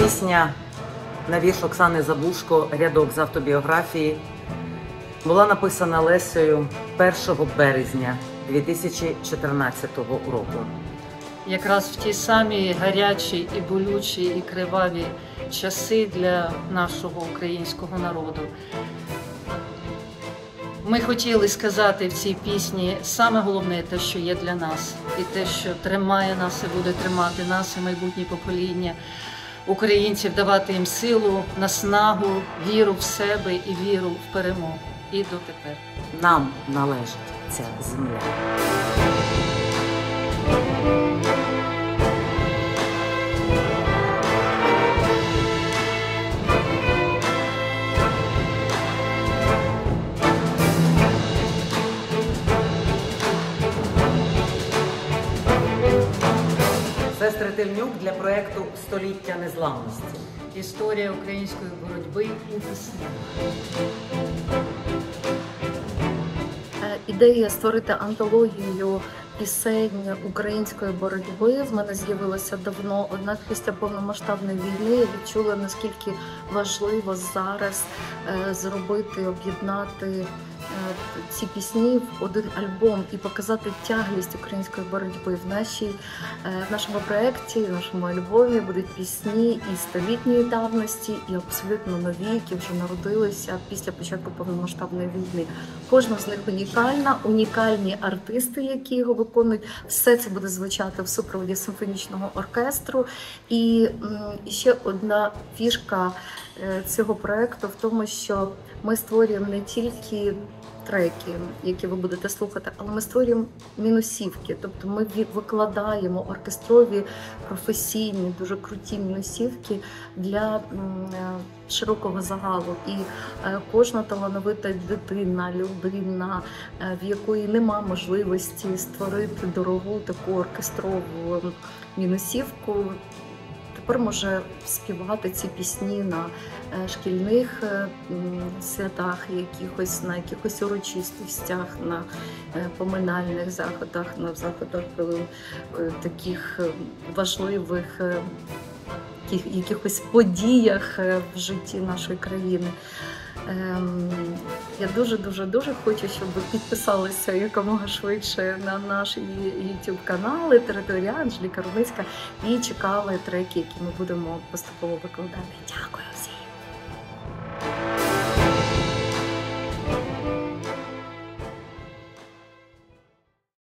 Пісня на вірш Оксани Забушко «Рядок з автобіографії» була написана Лесею 1 березня 2014 року. Якраз в ті самі гарячі і болючі, і криваві часи для нашого українського народу. Ми хотіли сказати в цій пісні саме головне те, що є для нас, і те, що тримає нас і буде тримати нас, і майбутні покоління українців, давати їм силу, наснагу, віру в себе і віру в перемогу. І дотепер. Нам належить ця земля. Сестри Тельнюк для проєкту «Століття незламності». Історія української боротьби у пісні. Ідея створити антологію пісень української боротьби в мене з'явилася давно, однак після повномасштабної війни я відчула, наскільки важливо зараз зробити, об'єднати ці пісні в один альбом і показати тяглість української боротьби. В нашому проєкті, в нашому альбомі будуть пісні і столітньої давності, і абсолютно нові, які вже народилися після початку повномасштабної війни. Кожна з них унікальна, унікальні артисти, які його виконують. Все це буде звучати в супроводі симфонічного оркестру. І ще одна фішка цього проєкту в тому, що ми створюємо не тільки треки, які ви будете слухати, але ми створюємо мінусівки, тобто ми викладаємо оркестрові, професійні, дуже круті мінусівки для широкого загалу. І кожна талановита дитина, людина, в якої нема можливості створити дорогу таку оркестрову мінусівку, тепер може співати ці пісні на шкільних святах, на якихось урочистостях, на поминальних заходах, на заходах таких важливих якихось подіях в житті нашої країни. Я дуже хочу, щоб ви підписалися якомога швидше на наш YouTube канал «Територія Анжеліка Рудницька» і чекали треки, які ми будемо поступово викладати. Дякую всім!